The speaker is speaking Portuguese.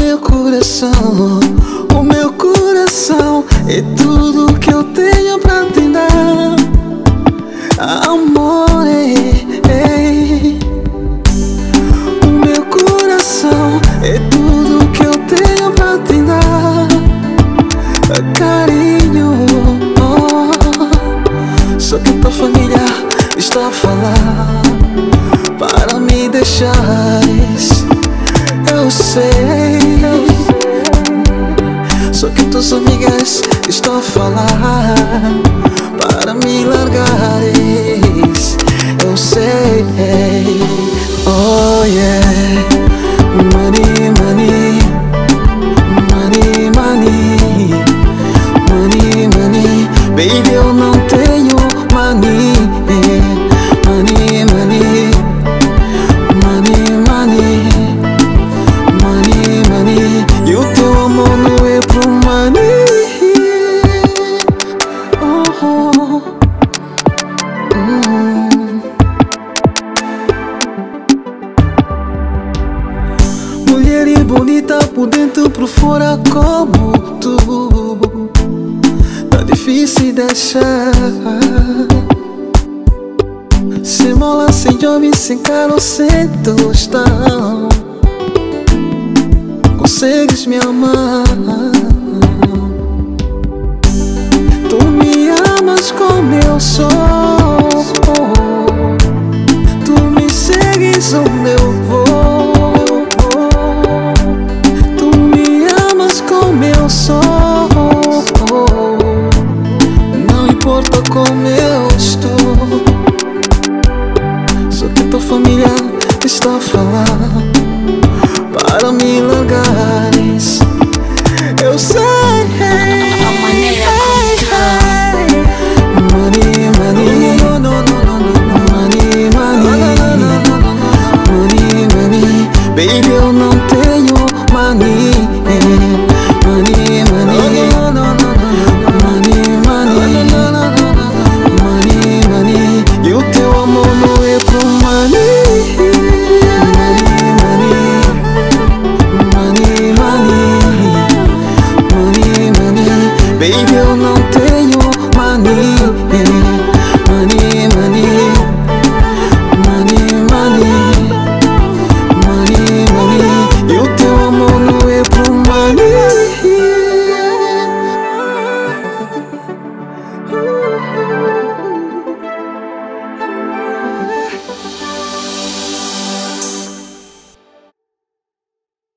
O meu coração é tudo que eu tenho pra te dar. Amor, o meu coração é tudo que eu tenho pra te dar. Carinho, só que tua família está a falar para me deixares. Eu sei, só que tuas amigas estão a falar para me largares. Eu sei, oh yeah. Money, money, money, money, money, money. Baby, eu não tenho money. Money, money, money, money, money, money. E o teu amor não é pro money. Mulher e bonita por dentro, por fora como tu. Tá difícil deixar. Sem mola, sem job, sem carro, sem tostão. Consegues me amar. Tu me amas como eu sou. Tu me segues onde eu vou. Tu me amas como eu sou. Não importa como eu estou. Só que tua família está a falar para me largares. Eu sei. Money, money, money, money, money, money. Baby, eu não tenho money. Money, money, money, money, money. E o teu amor não é pro money. Baby,